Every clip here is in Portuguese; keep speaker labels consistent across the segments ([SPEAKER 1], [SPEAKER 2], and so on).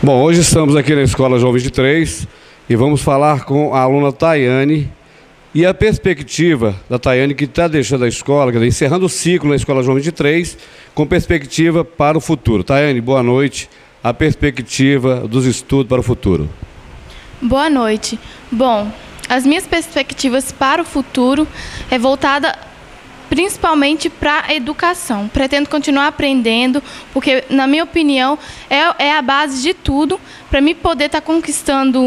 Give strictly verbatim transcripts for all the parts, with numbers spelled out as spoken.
[SPEAKER 1] Bom, hoje estamos aqui na Escola João vinte e três e vamos falar com a aluna Tayane e a perspectiva da Tayane, que está deixando a escola, quer dizer, encerrando o ciclo na Escola João vinte e três, com perspectiva para o futuro. Tayane, boa noite. A perspectiva dos estudos para o futuro.
[SPEAKER 2] Boa noite. Bom, as minhas perspectivas para o futuro é voltada principalmente para a educação. Pretendo continuar aprendendo, porque, na minha opinião, é, é a base de tudo para mim poder estar conquistando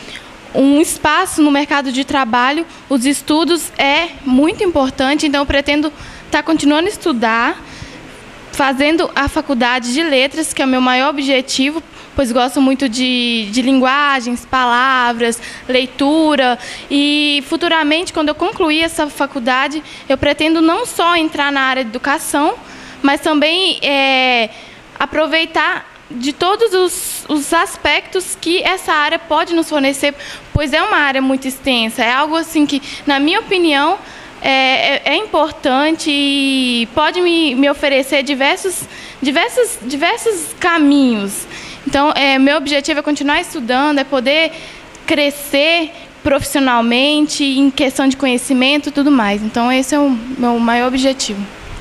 [SPEAKER 2] um espaço no mercado de trabalho. Os estudos é muito importante, então eu pretendo estar continuando a estudar, fazendo a faculdade de letras, que é o meu maior objetivo, pois gosto muito de, de linguagens, palavras, leitura, e futuramente, quando eu concluir essa faculdade, eu pretendo não só entrar na área de educação, mas também é, aproveitar de todos os, os aspectos que essa área pode nos fornecer, pois é uma área muito extensa, é algo assim que, na minha opinião, É, é, é importante e pode me, me oferecer diversos, diversos, diversos caminhos. Então, é, meu objetivo é continuar estudando, é poder crescer profissionalmente, em questão de conhecimento e tudo mais. Então, esse é o meu maior objetivo.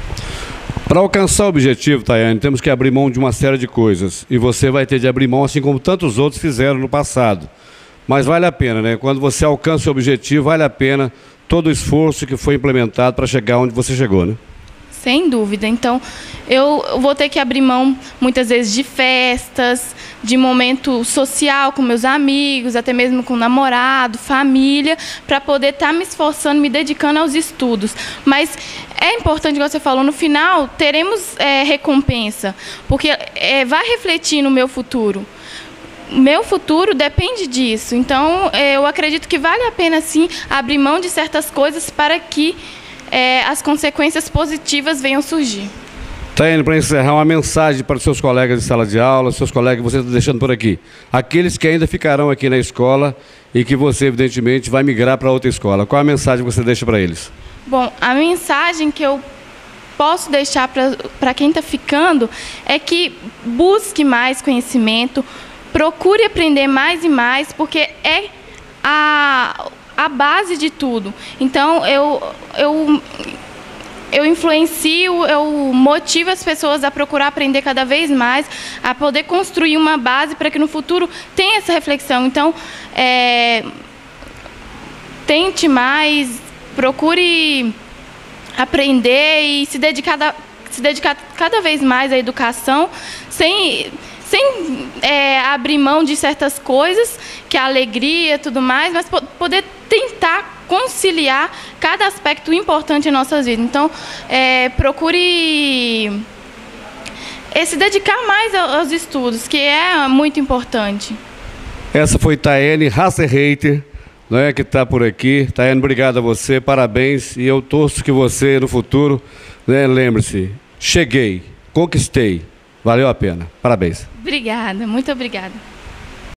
[SPEAKER 1] Para alcançar o objetivo, Tayane, temos que abrir mão de uma série de coisas. E você vai ter de abrir mão, assim como tantos outros fizeram no passado. Mas vale a pena, né? Quando você alcança o objetivo, vale a pena todo o esforço que foi implementado para chegar onde você chegou, né?
[SPEAKER 2] Sem dúvida. Então, eu vou ter que abrir mão, muitas vezes, de festas, de momento social com meus amigos, até mesmo com namorado, família, para poder estar me esforçando, me dedicando aos estudos. Mas é importante, como você falou, no final, teremos é, recompensa, porque é, vai refletir no meu futuro. Meu futuro depende disso, então eu acredito que vale a pena sim abrir mão de certas coisas para que é, as consequências positivas venham surgir.
[SPEAKER 1] Tayane, para encerrar, uma mensagem para os seus colegas de sala de aula, seus colegas que você está deixando por aqui, aqueles que ainda ficarão aqui na escola e que você evidentemente vai migrar para outra escola. Qual a mensagem que você deixa para eles?
[SPEAKER 2] Bom, a mensagem que eu posso deixar para quem está ficando é que busque mais conhecimento, procure aprender mais e mais, porque é a, a base de tudo. Então, eu, eu, eu influencio, eu motivo as pessoas a procurar aprender cada vez mais, a poder construir uma base para que no futuro tenha essa reflexão. Então, é, tente mais, procure aprender e se dedicar, da, se dedicar cada vez mais à educação, sem... sem é, abrir mão de certas coisas, que é a alegria e tudo mais, mas poder tentar conciliar cada aspecto importante em nossas vidas. Então, é, procure é, se dedicar mais aos estudos, que é muito importante.
[SPEAKER 1] Essa foi Tayane Hasserreiter, né, que está por aqui. Tayane, obrigado a você, parabéns, e eu torço que você, no futuro, né, lembre-se, cheguei, conquistei. Valeu a pena. Parabéns.
[SPEAKER 2] Obrigada, muito obrigada.